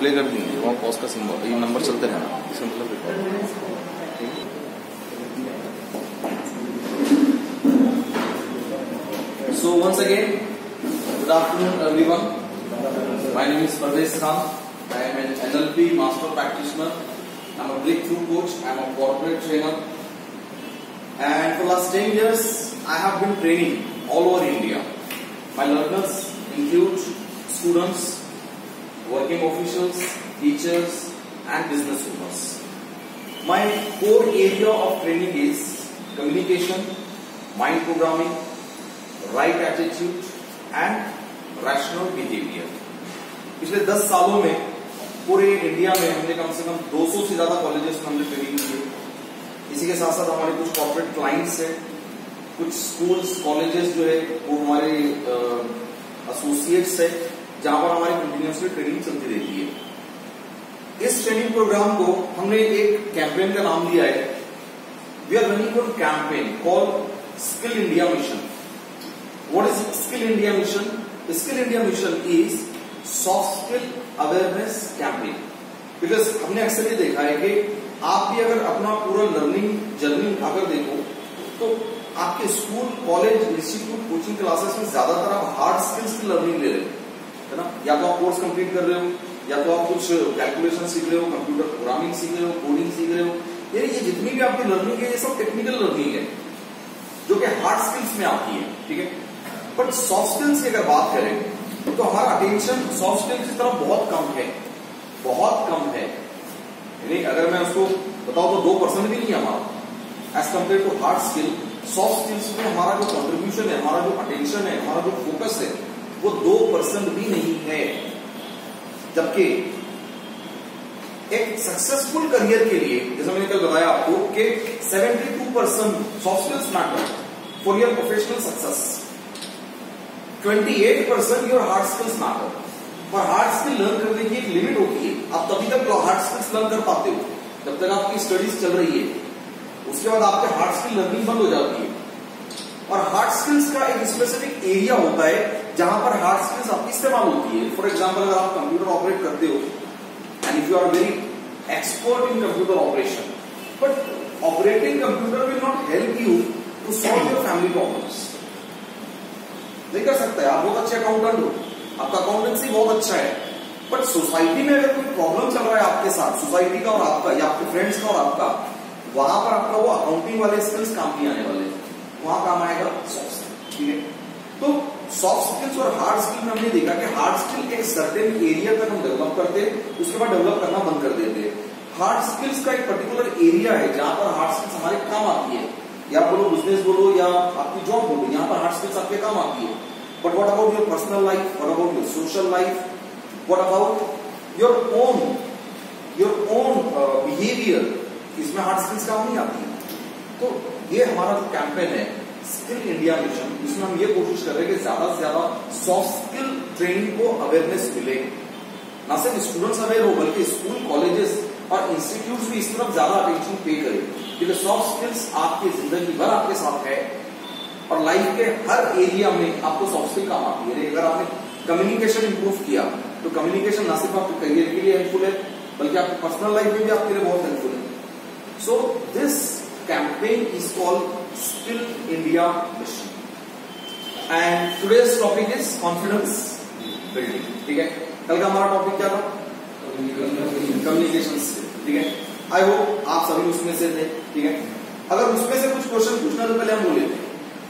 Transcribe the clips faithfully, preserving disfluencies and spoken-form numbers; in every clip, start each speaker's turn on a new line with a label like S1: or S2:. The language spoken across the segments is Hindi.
S1: प्ले कर देंगे, वहाँ पॉज का सिंबल, ये नंबर चलते रहना, इसका मतलब record. So once again, good afternoon everyone. My name is Parvez Khan. I am an N L P master practitioner. I am a breakthrough coach. I am a corporate trainer. And for the last ten years, I have been training all over India. My learners include students, working officials, teachers, and business owners. My core area of training is communication, mind programming, right attitude and rational behaviour. पिछले दस सालों में पूरे इंडिया में हमने कम से कम दो सौ से ज्यादा कॉलेजेस में हमने ट्रेनिंग की है। इसी के साथ साथ हमारे कुछ कॉर्पोरेट क्लाइंट्स है, कुछ स्कूल्स कॉलेजेस जो है वो हमारे एसोसिएट्स है, जहां पर हमारी कंटिन्यूसली ट्रेनिंग चलती रहती है। इस ट्रेनिंग प्रोग्राम को हमने एक कैंपेन का नाम दिया है, we are running one campaign called skill India mission. What is Skill India Mission? Skill India Mission is soft skill awareness campaign. Because हमने अक्सर ये देखा है कि आप भी अगर अपना पूरा लर्निंग जर्नी अगर देखो तो आपके school, college, institute, coaching classes में ज्यादातर आप हार्ड स्किल्स की लर्निंग ले रहे हो, है ना। या तो आप कोर्स कंप्लीट कर रहे हो, या तो आप कुछ कैलकुलेशन सीख रहे हो, कंप्यूटर प्रोग्रामिंग सीख रहे हो, कोडिंग सीख रहे हो। ये ये जितनी भी आपकी लर्निंग है ये सब टेक्निकल लर्निंग है जो कि हार्ड स्किल्स में आती है, ठीक है। बट सॉफ्ट स्किल्स की अगर बात करें तो हमारा अटेंशन सॉफ्ट स्किल्स की तरफ बहुत कम है, बहुत कम है। यानी अगर मैं उसको बताऊं तो दो परसेंट भी नहीं है हमारा edge compare to hard skill. Soft skills में हमारा जो कंट्रीब्यूशन है, हमारा जो अटेंशन है, हमारा जो फोकस है वो दो परसेंट भी नहीं है। जबकि एक सक्सेसफुल करियर के लिए, जैसे मैंने कल बताया आपको कि seventy two percent soft skills matter for your professional success, अट्ठाईस percent your hard skills matter. और हार्ड स्किल लर्न करने की एक लिमिट होती है, आप तभी तक हार्ड स्किल्स लर्न कर पाते हो जब तक आपकी स्टडीज चल रही है, उसके बाद आपके हार्ड स्किल लर्निंग बंद हो जाती है। और हार्ड स्किल्स का एक स्पेसिफिक एरिया होता है जहां पर हार्ड स्किल्स आपकी इस्तेमाल होती है। फॉर एग्जाम्पल, अगर आप कंप्यूटर ऑपरेट करते हो and if you are very expert in computer operation, but operating computer will not help you to solve your family problems. नहीं कर सकता है, आप बहुत अच्छे अकाउंटेंट हो, आपका अकाउंटेंसी बहुत अच्छा है, बट सोसाइटी में अगर कोई प्रॉब्लम चल रहा है आपके साथ, सोसाइटी का और आपका या आपके फ्रेंड्स का और आपका, वहां पर आपका वो अकाउंटिंग वाले स्किल्स काम नहीं आने वाले, वहां काम आएगा सॉफ्ट स्किल, ठीक है। तो सॉफ्ट स्किल्स और हार्ड स्किल में हमने देखा कि हार्ड स्किल एक सर्टेन एरिया तक हम डेवलप करते, उसके बाद डेवलप करना बंद कर देते। हार्ड स्किल्स का एक पर्टिकुलर एरिया है जहां पर हार्ड स्किल्स हमारे काम आती है, या बोलो बिजनेस बोलो या आपकी जॉब बोलो, यहाँ पर हार्ड स्किल्स आपके काम आती है। But what about your personal life, what about your social life, what about your own your own behaviour, इसमें हार्ड स्किल्स काम नहीं आती है। तो ये हमारा जो कैंपेन है स्किल इंडिया मिशन, इसमें हम ये कोशिश कर रहे हैं कि ज्यादा से ज्यादा सॉफ्ट स्किल ट्रेनिंग को अवेयरनेस मिले, ना सिर्फ स्टूडेंट्स अवेयर हो बल्कि स्कूल, कॉलेजेस और इंस्टीट्यूट्स भी इस तरफ ज्यादा अटेंशन पे करें, क्योंकि सॉफ्ट स्किल्स आपकी जिंदगी भर आपके साथ है और लाइफ के हर एरिया में आपको सॉफ्ट स्किल काम आती है। अगर आपने कम्युनिकेशन इंप्रूव किया तो कम्युनिकेशन ना सिर्फ आपके करियर के लिए हेल्पफुल है बल्कि आपकी पर्सनल लाइफ में भी आपके लिए बहुत हेल्पफुल है। So this campaign is called skill India mission and today's topic is confidence building, ठीक है। कल का हमारा टॉपिक क्या था? कम्युनिकेशन स्किल, ठीक है। आई होप आप सभी उसमें से थे, ठीक है। अगर उसमें से कुछ क्वेश्चन पूछना तो पहले हम बोले थे,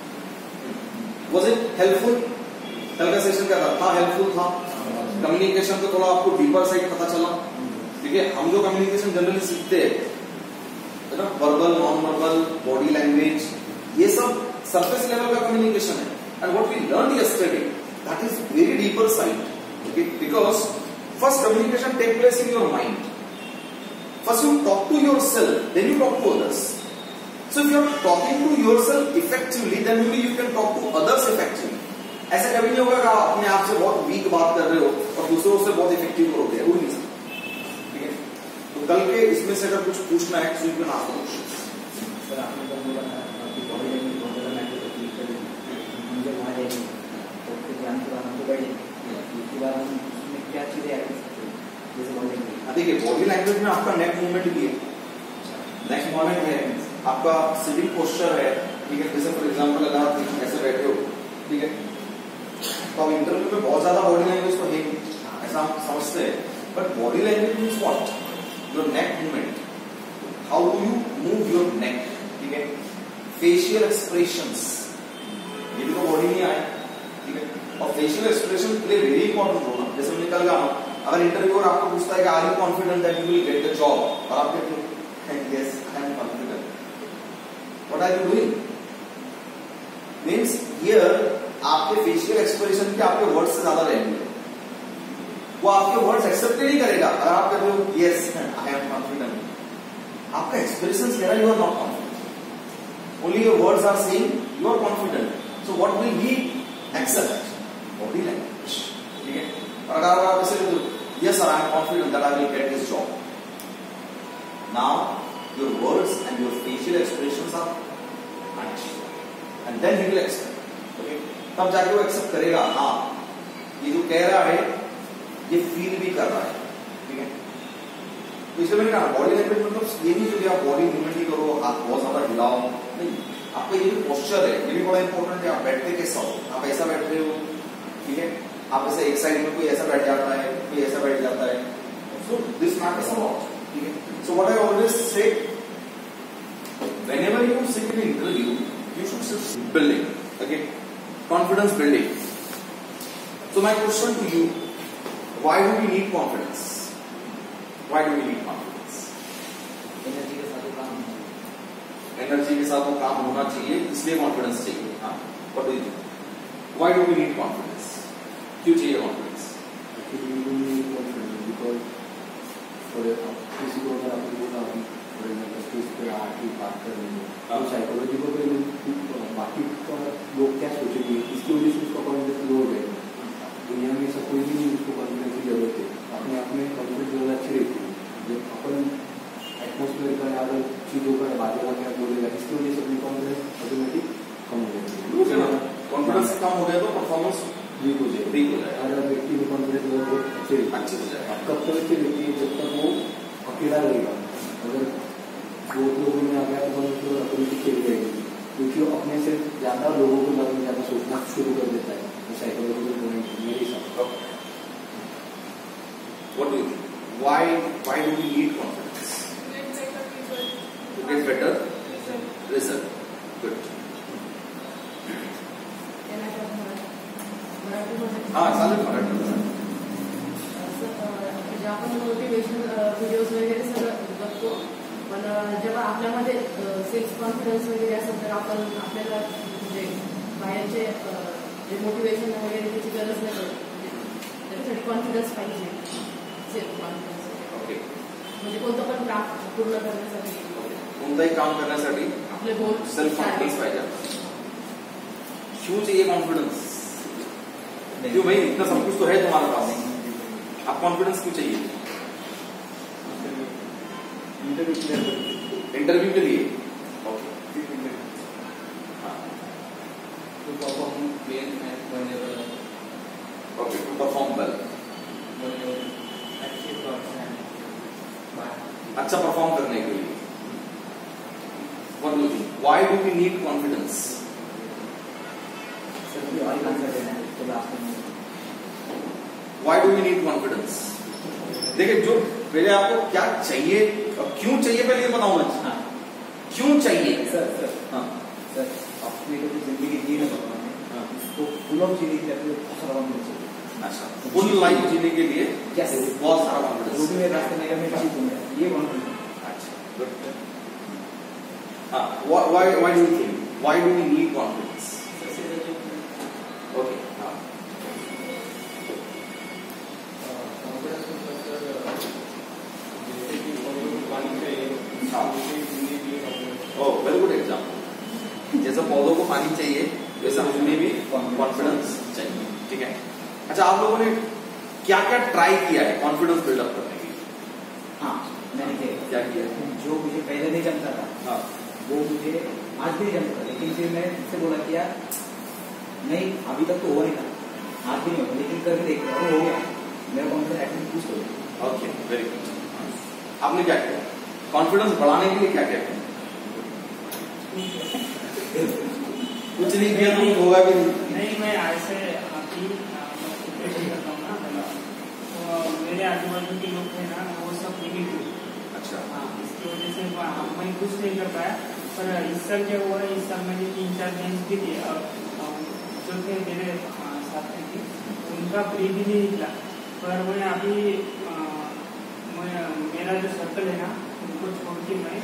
S1: वाज इट हेल्पफुल? कल का सेशन क्या था? था हेल्पफुल था। कम्युनिकेशन को थोड़ा आपको डीपर साइड पता चला, ठीक है। हम जो कम्युनिकेशन जनरली सीखते हैं, है ना, verbal, non verbal, body language, ये सब सरफेस लेवल का कम्युनिकेशन है। And what we learn yesterday that is very deeper side, okay, because first communication take place in your mind. First you talk to yourself, then you talk to others. So if you are talking to yourself effectively, then only you can talk to others effectively. ऐसा कभी नहीं होगा कि आप अपने आप से बहुत वीक बात कर रहे हो और दूसरों से बहुत इफेक्टिव करोगे, वो नहीं सकता, ठीक है। तो कल के इसमें से अगर कुछ पूछना है तो you can ask questions. Sir आपने कल बोला आपकी बॉडी लैंग्वेज बहुत ज्यादा मैटर करती है, मुझे वहां जाएगी तो ध्यान से हमको बैठे उसके बाद हम उसमें क्या चीजें ऐड कर सकते हैं, जैसे देखिए बॉडी लैंग्वेज में आपका नेक मूवमेंट भी है, नेक मूवमेंट है, आपका सिटिंग पोस्चर है, ठीक है। जैसे फॉर एग्जांपल अगर आप ऐसे बैठे हो, ठीक है, तो अब इंटरव्यू में बहुत ज्यादा बॉडी लैंग्वेज तो है ऐसा हम समझते हैं, but body language means what, your neck movement, how do you move your neck, ठीक है। फेशियल एक्सप्रेशंस, ये भी तो बॉडी में आए, ठीक है। और facial expression play very important role. जैसे मैं निकल गया अगर इंटरव्यूअर आपको पूछता है कि are you confident that you will get the job, और आप कहते हो yes I am confident, what are you doing, means here आपके फेशियल एक्सप्रेशन के आपके वर्ड्स से ज्यादा वैल्यू है, वो आपके वर्ड्स एक्सेप्ट नहीं करेगा। अगर आप कहते हो यस आई एम कॉन्फिडेंट, आपका एक्सप्रेशन कह रहा है you are not confident, only your words are saying you are confident, so what will he accept, body language, ठीक है। और अगर आप ऐसे कहते हो yes sir I am confident that I will get this job, now your words and your facial expressions are matched and then he will accept, okay. तब जाके वो एक्सेप्ट करेगा, हाँ ये जो कह रहा है ये फील भी कर रहा है, ठीक है। तो इसलिए मैंने कहा बॉडी लैंग्वेज मतलब ये नहीं कि आप बॉडी मूवमेंट ही करो, हाथ बहुत ज्यादा हिलाओ, नहीं, आपका ये जो पोस्चर है ये भी बड़ा इंपॉर्टेंट है। आप बैठते कैसा हो, आप ऐसा बैठ रहे हो, ठीक है, आप ऐसे एक साइड में कोई ऐसा बैठ जाता है, कोई ऐसा बैठ जाता है, so this matters a lot, ठीक है। So what I always say, whenever you sit in interview you should sit building, okay, confidence building. So my question to you, why do we need confidence, why do we need confidence?
S2: Energy के साथ काम,
S1: एनर्जी के साथ वो काम होना चाहिए, इसलिए कॉन्फिडेंस चाहिए। हाँ, what do you think, why do we need confidence, क्यों चाहिए कॉन्फिडेंस?
S3: बिकॉज किसी को अगर आपने बोला फॉर एग्जाम्पल स्टेज पे आके बात कर रहे हो, तो साइकोलॉजी को बाकी लोग क्या सोचेंगे, इसकी वजह से उसका कॉन्फिडेंस लो हो जाएगा। दुनिया में ऐसा कोई भी नहीं उसको कॉन्फिडेंस की जरूरत है, अपने आप में कॉन्फिडेंस ज़्यादा अच्छी रहती है। जब अपन एटमोसफेयर का अगर चीज़ों का बाजू का क्या बोलेगा, इसकी वजह से अपनी कॉन्फिडेंस ऑटोमेटिक कम हो जाती है।
S1: कॉन्फिडेंस कम हो गया तो परफॉर्मेंस
S3: वीक हो जाएगा,
S1: वीक हो जाएगा।
S3: अगर व्यक्ति में कॉन्फिडेंस बहुत अच्छे
S1: अच्छी हो जाएगा।
S3: कब तक अच्छी रहती है, जब तक वो अकेला रहेगा। अगर दो लोगों में आ गया तो मतलब अपनी खेल जाएगी, क्योंकि वो अपने से ज्यादा लोगों के बारे में ज्यादा सोचना शुरू कर देता है। तो साइकोलॉजिकल पॉइंट मेरे हिसाब से।
S1: What do you think? Why why do we need confidence? To get better result. Good. हाँ चालेल मराठी.
S4: म्हणजे आपण मोटिवेशन व्हिडिओज वगैरे सगळं बघतो, पण जेव्हा आपल्यामध्ये सेल्फ कॉन्फिडन्स वगैरे असेल तर आपण आपल्याला म्हणजे बाहेरचे जे मोटिवेशन वगैरे त्याची गरज नाही पडत, त्याच्यासाठी कॉन्फिडन्स पाहिजे. Self confidence
S1: okay.
S4: म्हणजे कोणतं पण काम पूर्ण करण्यासाठी,
S1: कोणताही काम करण्यासाठी
S4: आपले गोल
S1: सेल्फ कॉन्फिडेंस पाहिजे. क्यों चाहिए कॉन्फिडेंस? क्यों भाई, इतना सब कुछ तो है तुम्हारे पास, आप कॉन्फिडेंस क्यों चाहिए? इंटरव्यू के लिए. Okay. Okay, to perform well, अच्छा परफॉर्म करने के लिए. What do you think? Why do we need confidence? Why do we need confidence? देखिए, जो पहले आपको क्या चाहिए और क्यों चाहिए पहले ये बताऊं मैं. हाँ. क्यों चाहिए?
S2: सर सर
S1: हाँ
S2: सर अपनी जो जिंदगी जी में भगवान ने
S1: हाँ.
S2: उसको फुल ऑफ जीने के लिए बहुत सारा कॉन्फिडेंस चाहिए.
S1: अच्छा, फुल लाइफ जीने के लिए
S2: कैसे
S1: बहुत सारा कॉन्फिडेंस.
S2: जो भी मेरे रास्ते में मैं चीज दूंगा ये कॉन्फिडेंस.
S1: अच्छा, गुड. हाँ, why why do you think? Why do we need confidence? Okay. हाँ. Oh, very good example. जैसा पौधों को पानी चाहिए वैसा हमें भी कॉन्फिडेंस चाहिए. ठीक है. अच्छा, आप लोगों ने क्या क्या ट्राई किया है कॉन्फिडेंस बिल्डअप करने के लिए?
S2: हाँ, मैंने किया.
S1: क्या किया?
S2: जो मुझे पहले नहीं जमता था,
S1: हाँ,
S2: वो मुझे आज भी नहीं जमता, लेकिन फिर मैं इससे बोला कि यार नहीं, अभी तक तो हो नहीं था, आज भी नहीं होगा, लेकिन करके देख रहा हूँ, हो गया. मेरा कॉन्फिडेंस एटलीस्ट बूस्ट हो गया.
S1: Okay, very good. आपने क्या किया? कॉन्फिडेंस बढ़ाने के लिए क्या किया? कुछ नहीं किया तो होगा भी नहीं।
S5: नहीं, मैं ऐसे अभी प्रिपरेशन करता हूँ ना, तो मेरे आजू बाजू के लोग हैं ना, वो सब नेगेटिव।
S1: अच्छा।
S5: हाँ, इसकी वजह से मैं कुछ नहीं कर पाया। पर इस साल क्या हुआ है, इस साल मैंने तीन चार गेम्स भी दिए और जो थे मेरे साथ में थे उनका प्री भी नहीं निकला। पर मैं अभी मैं मेरा जो सर्कल है ना, उनको छोड़ के मैं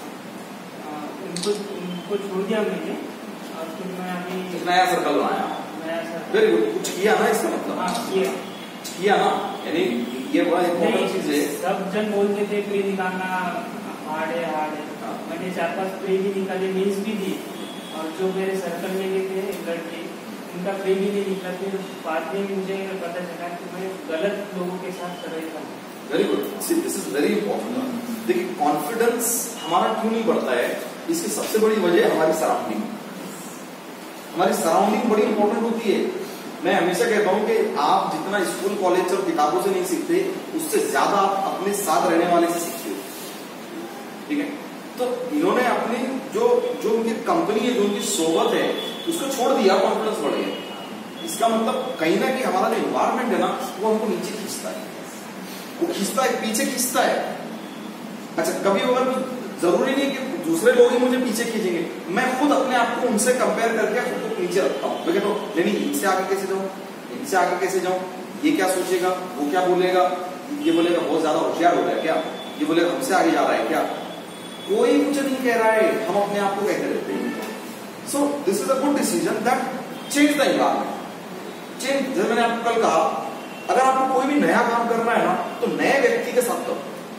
S5: उनको उनको छोड़ दिया मैंने, और फिर मैं अभी
S1: नया सर्कल बनाया।
S5: नया सर्कल
S1: वेरी गुड। कुछ किया ना इसका मतलब?
S5: हाँ, किया
S1: किया ना, यानी ये बड़ा इम्पोर्टेंट चीज है।
S5: सब जन बोलते थे प्री निकालना हार्ड है हार्ड है।
S1: हाँ।
S5: मैंने चार पांच प्री भी निकाले, मीन्स भी दी, और जो मेरे सर्कल में गए थे लड़के, उनका प्री भी नहीं निकला। फिर बाद में मुझे पता चला कि मैं गलत लोगों के साथ कर रहा था।
S1: Very good. See this is very important. देखिए, कॉन्फिडेंस हमारा क्यों नहीं बढ़ता है, इसकी सबसे बड़ी वजह हमारी सराउंडिंग। हमारी सराउंडिंग बड़ी इंपॉर्टेंट होती है। मैं हमेशा कहता हूं कि आप जितना स्कूल कॉलेज और किताबों से नहीं सीखते, उससे ज्यादा आप अपने साथ रहने वाले से सीखते हो। ठीक है? तो इन्होंने अपनी जो जो उनकी कंपनी है, जो उनकी सोबत है, उसको छोड़ दिया, कॉन्फिडेंस बढ़ गया। इसका मतलब कहीं ना कहीं हमारा जो एनवायरमेंट है ना, वो हमको नीचे खींचता है, वो खींचता है, पीछे खींचता है। अच्छा, कभी अगर जरूरी नहीं कि दूसरे लोग ही मुझे पीछे खींचेंगे, मैं खुद अपने आप को उनसे कंपेयर करके खुद को नीचे रखता हूँ। मैं कहता हूँ नहीं नहीं, इनसे आगे कैसे जाऊँ, इनसे आगे कैसे जाऊँ, ये क्या सोचेगा, वो क्या बोलेगा, ये बोलेगा बहुत ज्यादा होशियार हो गया क्या, ये बोलेगा हमसे आगे जा रहा है क्या। कोई कुछ नहीं कह रहा है, हम अपने आप को कहते रहते हैं। So this is a good decision that change the environment. Change, जैसे मैंने आपको कल कहा, अगर आपको कोई भी नया काम करना है ना, तो नए व्यक्ति के साथ करो,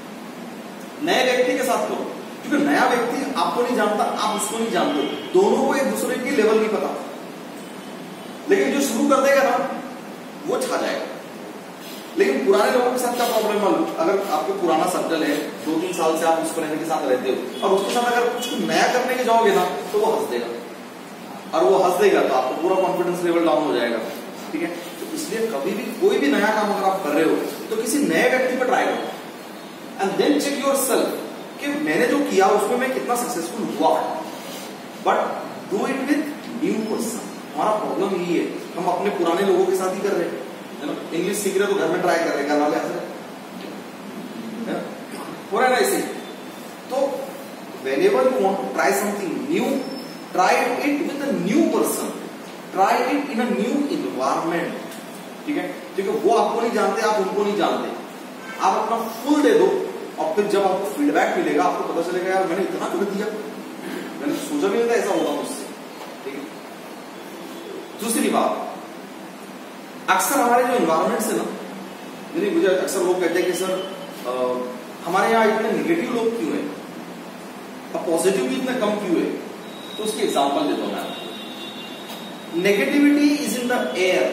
S1: नए व्यक्ति के साथ करो, क्योंकि नया व्यक्ति आपको नहीं जानता, आप उसको नहीं जानते, दोनों को एक दूसरे की लेवल नहीं पता। लेकिन जो शुरू कर देगा ना, वो छा जाएगा। लेकिन पुराने लोगों के साथ क्या प्रॉब्लम मालूम, अगर आपको पुराना सर्कल है, दो तीन साल से आप उस पर्सन के साथ रहते हो, और उसके साथ अगर कुछ नया करने के जाओगे ना, तो वो हंस देगा, और वो हंस देगा तो आपको पूरा कॉन्फिडेंस लेवल डाउन हो जाएगा। ठीक है? तो इसलिए कभी भी कोई भी नया काम अगर आप कर रहे हो, तो किसी नए व्यक्ति पर ट्राई करो, and then check yourself कि मैंने जो किया उसमें मैं कितना सक्सेसफुल हुआ। But do it with new person. हमारा प्रॉब्लम यही है, हम अपने पुराने लोगों के साथ ही कर रहे हैं। इंग्लिश सीख रहे तो घर में ट्राई कर रहे हैं, घर वाले हंस रहे, हो रहा है ना ऐसे। तो whenever you want to try something new, try it with a new person, try it in a new environment। ठीक है? क्योंकि वो आपको नहीं जानते, आप उनको नहीं जानते। आप अपना फुल दे दो, और फिर जब आपको फीडबैक मिलेगा, आपको पता चलेगा यार मैंने इतना कर दिया, मैंने सोचा भी नहीं था ऐसा होगा मुझसे। ठीक है? दूसरी बात, अक्सर हमारे जो एनवायरमेंट्स है ना, यानी मुझे अक्सर लोग कहते हैं कि सर आ, हमारे यहाँ इतने नेगेटिव लोग क्यों हैं, अब पॉजिटिव भी इतने कम क्यों है। तो उसकी एग्जांपल देता हूं मैं आपको। Negativity is in the air,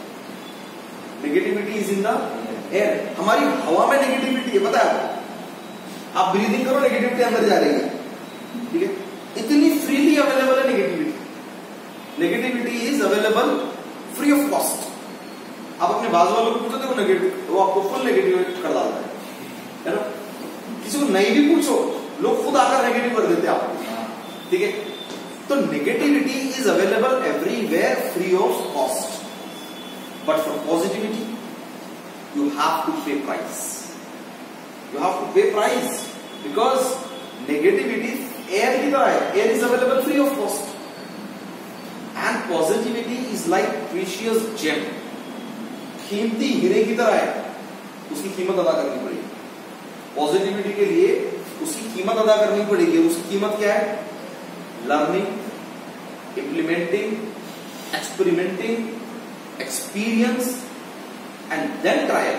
S1: negativity is in the air. हमारी हवा में नेगेटिविटी है, पता है आपको? आप ब्रीदिंग करो, नेगेटिविटी अंदर जा रही है। ठीक है? इतनी फ्रीली अवेलेबल है negativity. Negativity is available free of cost. आप अपने बाजू वालों को पूछो, देखो नेगेटिव, वो आपको फुल नेगेटिव कर डालता है, है ना? किसी को नहीं भी पूछो, लोग खुद आकर नेगेटिव कर देते हैं आपको। ठीक है? तो negativity is available everywhere free of cost, but for positivity you have to pay price. You have to pay price because negativity air की तरह है, air is available free of cost, and positivity is like precious gem, कीमती हीरे की तरह है, उसकी कीमत अदा करनी पड़ेगी। पॉजिटिविटी के लिए उसकी कीमत अदा करनी पड़ेगी। उसकी कीमत क्या है? Learning, implementing, experimenting, experience and then trial.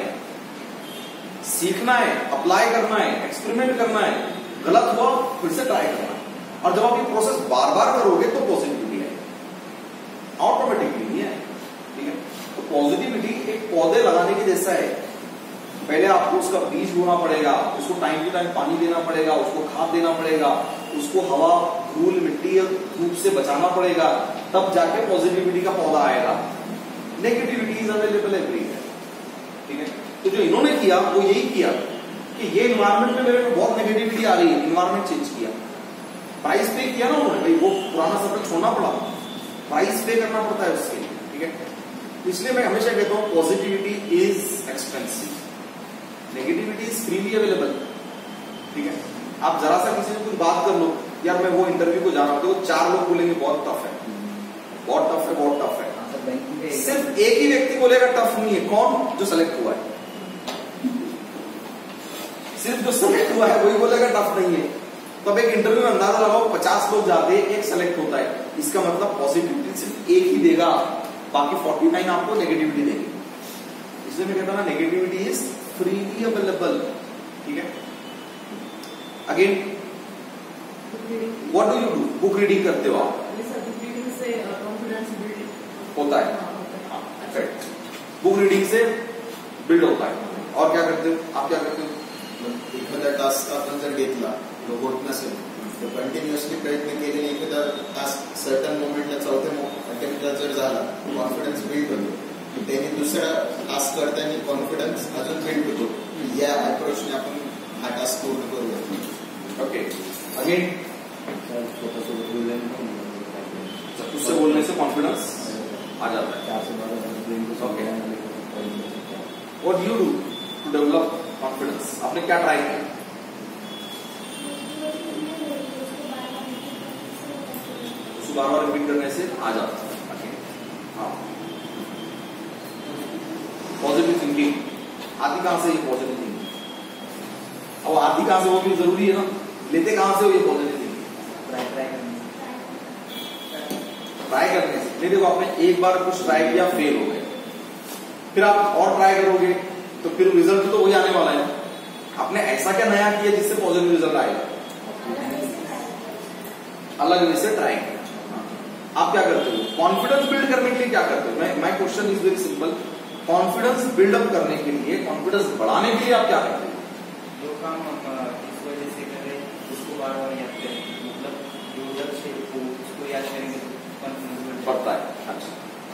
S1: सीखना है, अप्लाई करना है, एक्सपेरिमेंट करना है, गलत हुआ फिर से ट्राई करना है। और जब आप ये प्रोसेस बार बार करोगे तो पॉजिटिविटी है, ऑटोमेटिकली नहीं है। ठीक है? तो पॉजिटिविटी एक पौधे लगाने के जैसा है। पहले आपको उसका बीज बोना पड़ेगा, उसको टाइम टू टाइम पानी देना पड़ेगा, उसको खाद देना पड़ेगा, उसको हवा, धूल, मिट्टी, धूप से बचाना पड़ेगा, तब जाके पॉजिटिविटी का पौधा आएगा। Negativity is available everywhere. ठीक है? तो जो इन्होंने किया वो यही किया कि ये इन्वायरमेंट में मेरे को बहुत नेगेटिविटी आ रही है, इन्वायरमेंट चेंज किया, प्राइस पे किया ना उन्होंने, भाई वो पुराना सर्कल छोड़ना पड़ा, प्राइस पे करना पड़ता है उसके लिए, ठीक है। इसलिए मैं हमेशा कहता हूँ positivity is expensive, negativity is freely available, ठीक है। आप जरा सा किसी से कुछ बात कर लो, यार मैं वो इंटरव्यू को जा रहा हूँ, तो चार लोग बोलेंगे बहुत टफ है, बहुत टफ है, बहुत टफ है, सिर्फ एक ही व्यक्ति बोलेगा टफ नहीं है, कौन? जो सेलेक्ट हुआ है, सिर्फ जो सेलेक्ट हुआ है वही बोलेगा टफ नहीं है। तो अब एक इंटरव्यू में अंदाजा लगाओ, पचास लोग जाते हैं, एक सेलेक्ट होता है, इसका मतलब पॉजिटिविटी सिर्फ एक ही देगा, बाकी उनचास आपको नेगेटिविटी देंगे। इसलिए मैं कहता हूं ना, नेगेटिविटी इज फ्रीली अवेलेबल, ठीक है। Again what do you do? Book reading करते हो आप?
S4: बुक रीडिंग से कॉन्फिडेंस बिल्ड
S1: होता है, करेक्ट, बुक रीडिंग से बिल्ड होता है। और क्या करते हो आप? क्या करते हो?
S6: एखादा टास्क आपण जर घेतला तो होत नसेल तर कंटिन्युअसली प्रयत्न केलेले एखादा टास्क सर्टन मोमेंटला चौथ्या अटेम्प्टला जर झाला कॉन्फिडन्स बिल्ड होतो, त्याने दुसरा टास्क करताना कॉन्फिडन्स अजून बिल्ड होतो, या अप्रोचने आपण हा टास्क पूर्ण करूया।
S1: ओके, अगेन
S3: स्वतःसोबत बोलल्याने
S1: उससे बोलने से कॉन्फिडेंस आ जाता है।
S3: Okay,
S1: what do you do to develop confidence? आपने क्या ट्राई किया? उसको बार बार रिपीट करने से आ जाता है। हाँ, पॉजिटिव थिंकिंग आती कहां से? ये पॉजिटिव थिंकिंग अब आती कहां से वो भी जरूरी है ना, लेते कहां से हो ये पॉजिटिव थिंकिंग? ट्राई करने से। नहीं देखो, आपने एक बार कुछ ट्राई किया, फेल हो गए, फिर आप और ट्राई करोगे तो फिर रिजल्ट तो वही आने वाला है। आपने ऐसा क्या नया किया जिससे पॉजिटिव रिजल्ट आएगा? अलग वे से ट्राई किया। आप क्या करते हो? कॉन्फिडेंस बिल्ड करने के लिए क्या करते हो? My question is very simple, confidence build up करने के लिए, कॉन्फिडेंस बढ़ाने के लिए आप क्या करते हो?
S2: जो काम हम इस वजह से करें उसको बार बार याद करें, मतलब जो लक्ष्य है उसको याद करेंगे तो कॉन्फिडेंस
S1: बढ़ता है। अच्छा,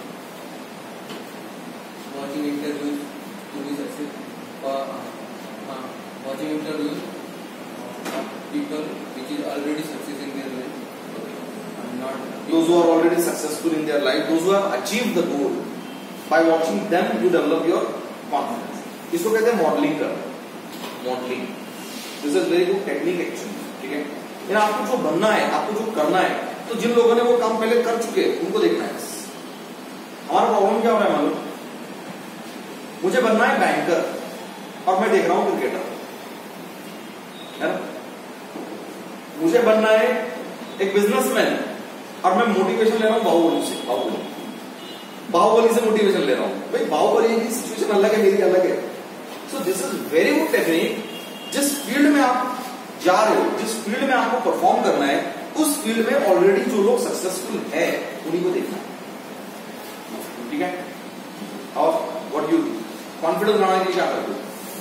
S7: watching interviews to be successful, uh, uh, watching interviews uh, people which is already success in their life, okay, and not
S1: those who are already successful in their life, those who have achieved the goal, by watching them you develop your confidence. इसको कहते हैं मॉडलिंग करना, modelling. This is very good technique actually, ठीक है। यानी आपको जो बनना है, आपको जो करना है, तो जिन लोगों ने वो काम पहले कर चुके हैं उनको देखना है। हमारा प्रॉब्लम क्या हो रहा है मालूम? मुझे बनना है बैंकर और मैं देख रहा हूं क्रिकेटर, है ना। मुझे बनना है एक बिजनेसमैन और मैं मोटिवेशन ले रहा हूं बाहुबली से, बाहुबली बाहुबली से मोटिवेशन ले रहा हूं। भाई बाहुबली की सिचुएशन अलग है, मेरी अलग है। So this is very good technique. जिस फील्ड में आप जा रहे हो, जिस फील्ड में आपको परफॉर्म करना है, उस फील्ड में ऑलरेडी जो लोग सक्सेसफुल है उन्हीं को देखना, ठीक है। और व्हाट यू डू? कॉन्फिडेंस बढ़ाने के लिए क्या करते हो?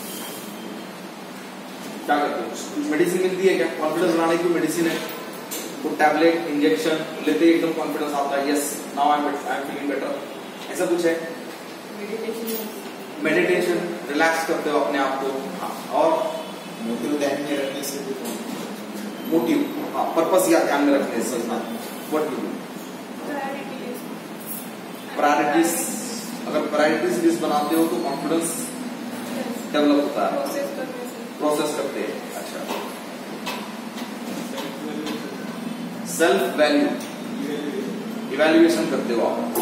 S1: क्या करते हो? मेडिसिन मिलती है क्या? कॉन्फिडेंस बढ़ाने की मेडिसिन है, तो टैबलेट इंजेक्शन लेते ही एकदम कॉन्फिडेंस आता है, yes now I am I am feeling better, ऐसा कुछ है? मेडिटेशन, रिलैक्स करते हो अपने आप को। हाँ, और
S6: मोटिव ध्यान में रखने से भी
S1: मोटिव, हाँ, पर्पस या ध्यान में रखने से। What you do? प्रायोरिटीज, अगर प्रायोरिटीज लिस्ट बनाते हो तो कॉन्फिडेंस डेवलप होता है, प्रोसेस करते हैं। अच्छा, सेल्फ वैल्यू इवैल्यूएशन करते हो आप।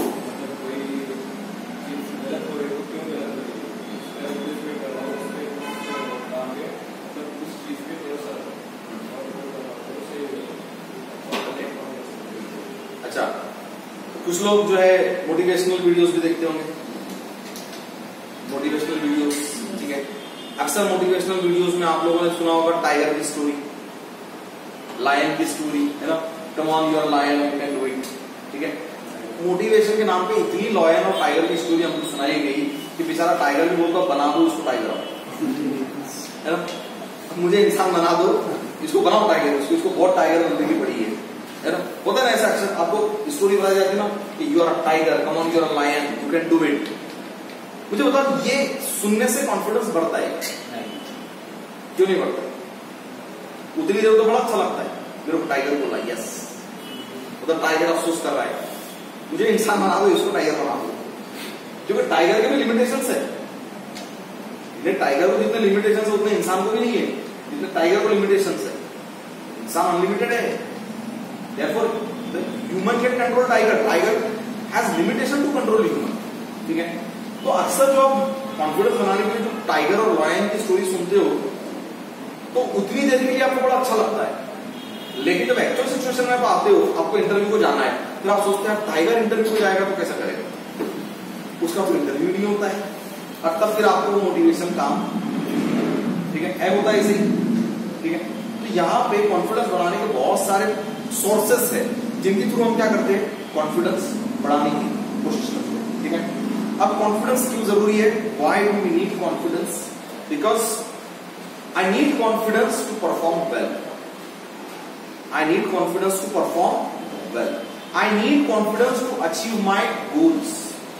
S1: अच्छा, कुछ लोग जो है मोटिवेशनल वीडियोस भी देखते होंगे, मोटिवेशनल वीडियोस, ठीक है। अक्सर मोटिवेशनल वीडियोस में आप लोगों ने सुना होगा टाइगर की स्टोरी, लायन की स्टोरी, है ना। Come on you are lion, you can do it, ठीक है। मोटिवेशन के नाम पे इतनी लॉयन और टाइगर की स्टोरी हमको सुनाई गई कि बेचारा टाइगर भी बोलता बना दो उसको टाइगर, है ना। मुझे इंसान बना दो, इसको बनाओ टाइगर, उसको इसको बहुत टाइगर बनने की पड़ी है, है ना। होता है ना ऐसा अक्सर, आपको स्टोरी बताई जाती है ना कि you are a tiger, come on you are a lion, you can do it. मुझे बताओ, ये सुनने से कॉन्फिडेंस बढ़ता है क्यों नहीं बढ़ता? उतनी देर तो बड़ा अच्छा लगता है, मेरे को टाइगर बोला, यस, उधर टाइगर अफसोस कर रहा है, मुझे इंसान बना दो, इसको टाइगर बना दो, क्योंकि टाइगर के भी लिमिटेशंस है। टाइगर को जितने लिमिटेशंस है उतने इंसान को भी नहीं है, जितने टाइगर को लिमिटेशंस है। इंसान अनलिमिटेड है, therefore the human can control tiger, tiger has limitation to control human, ठीक है। तो अक्सर जो आप कॉन्फिडेंस बनाने के लिए जो टाइगर और लॉयन की स्टोरी सुनते हो तो उतनी देर के लिए आपको बड़ा अच्छा लगता है, लेकिन जब एक्चुअल सिचुएशन में आप आते हो, आपको इंटरव्यू को जाना है, फिर आप सोचते हैं टाइगर इंटरव्यू को जाएगा तो कैसा करेगा, उसका कोई इंटरव्यू नहीं होता है, और तब फिर आपको वो मोटिवेशन काम, ठीक है, ऐ होता है इसे, ठीक है। तो यहाँ पे कॉन्फिडेंस बढ़ाने के बहुत सारे सोर्सेस है जिनके थ्रू हम क्या करते हैं, कॉन्फिडेंस बढ़ाने की कोशिश करते हैं, ठीक है। अब कॉन्फिडेंस क्यों जरूरी है, why do we need confidence? Because I need confidence to perform well, I need confidence to perform well, I need confidence to achieve my goals,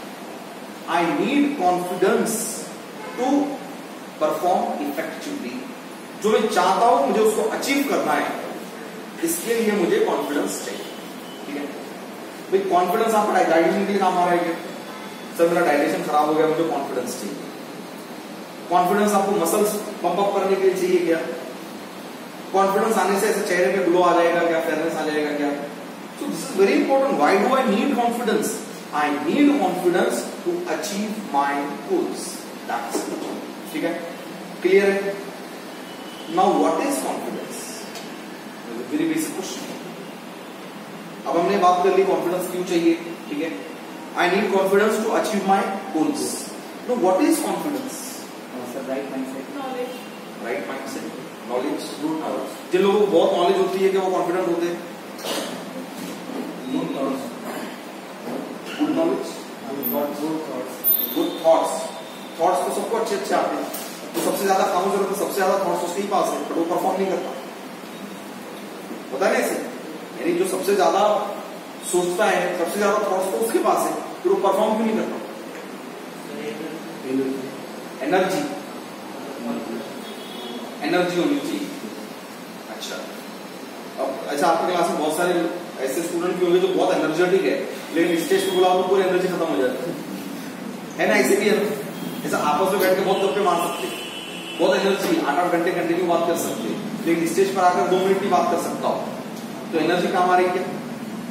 S1: I need confidence to perform effectively. जो मैं चाहता हूं मुझे उसको अचीव करना है, इसके लिए मुझे कॉन्फिडेंस चाहिए, ठीक है। भाई कॉन्फिडेंस आपका डाइजेशन के लिए काम आ रहा है क्या? सर मेरा डाइजेशन खराब हो गया, मुझे कॉन्फिडेंस चाहिए। कॉन्फिडेंस आपको मसल्स पंप अप करने के लिए चाहिए क्या? कॉन्फिडेंस आने से ऐसे चेहरे पे ग्लो आ जाएगा क्या, फेयरनेस आ जाएगा क्या? So this is very important. Why do I need confidence? I need confidence to achieve my goals. That's it. ठीक है, क्लियर है? Now what is confidence? Very basic question. अब हमने बात कर ली कॉन्फिडेंस क्यों चाहिए, ठीक है. I need confidence to achieve my goals. Now what is confidence?
S2: Sir right mindset.
S4: Knowledge.
S1: Right mindset, knowledge, good knowledge. जिन लोगों को बहुत नॉलेज होती है कि वो कॉन्फिडेंट होते हैं.
S2: Good thoughts.
S1: Good knowledge,
S2: good thoughts.
S1: Good thoughts. Thoughts तो सबको अच्छे अच्छे आते हैं. तो सबसे ज्यादा खामोश होता है, सबसे ज्यादा थॉट्स उसके ही पास है, बट वो परफॉर्म नहीं करता. पता है ना ऐसे? यानी जो सबसे ज्यादा सोचता है, सबसे ज्यादा थॉट्स तो उसके पास है, फिर वो परफॉर्म क्यों नहीं करता? एनर्जी, एनर्जी होनी चाहिए. अच्छा, अब अच्छा आपके क्लास में बहुत सारे ऐसे स्टूडेंट भी होंगे जो बहुत एनर्जेटिक है, लेकिन स्टेज पे बुलाओ तो पूरी एनर्जी खत्म हो जाती है, है ना? ऐसे भी है, ऐसा आपस में बैठ के बहुत गप्पे मार सकते, बहुत एनर्जी, आठ आठ घंटे कंटिन्यू बात कर सकते, लेकिन स्टेज पर आकर दो मिनट की बात कर सकता हो तो एनर्जी काम आ रही है क्या?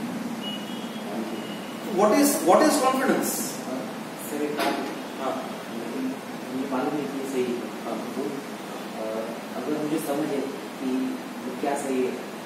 S1: What is what is confidence?
S2: Sir एक बात,
S1: हाँ,
S2: मुझे मालूम है कि सही वो अगर मुझे समझ है कि वो क्या सही है